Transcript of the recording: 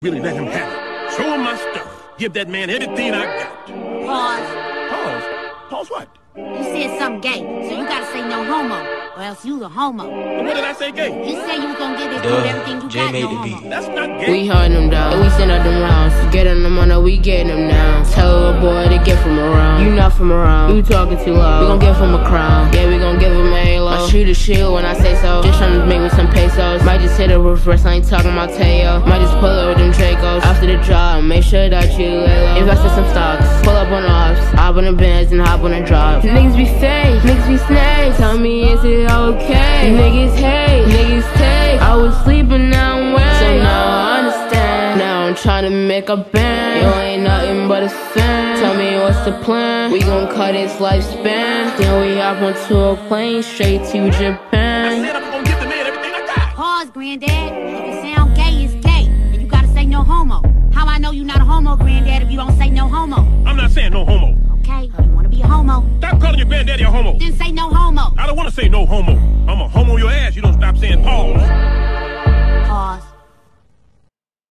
Really let him have it. Show him my stuff. Give that man everything I got. Pause. Pause? Pause what? You said something gay, so you gotta say no homo, or else you the homo. What did I say gay? You said you was gonna give this dude everything you Jay got, made no the homo. beat. That's not gay. We hunting them down, and we send out them rounds. Getting them on, we getting them now. Tell a boy to get from around. You not from around, you talking too loud. We gon' give him a crown, yeah, we gon' give him a halo. I shoot a shield when I say so. Just tryna make me some pesos. Might just hit a reverse, I ain't talking about Teo. Might just pull up with them Dracos. After the job, make sure that you lay low. Invest in some stocks, pull up on the ops, hop on the Benz and hop on the drop. Niggas be fake, niggas be snakes. Tell me, is it okay? Niggas hate, niggas take. I was sleeping, now I'm awake. So now I understand. Now I'm tryna make a band. You ain't nothing but a fan. Tell me what's the plan? We gon' cut its lifespan. Then we hop onto a plane straight to I Japan. said I'm gonna give the man everything I got. Pause, granddad. If it sound gay, it's gay. And you gotta say no homo. How I know you not a homo, granddad, if you don't say no homo? I'm not saying no homo. Okay, you wanna be a homo? Stop calling your granddaddy a homo. Then say no homo. I don't want to say no homo. I'm a homo your ass. You don't stop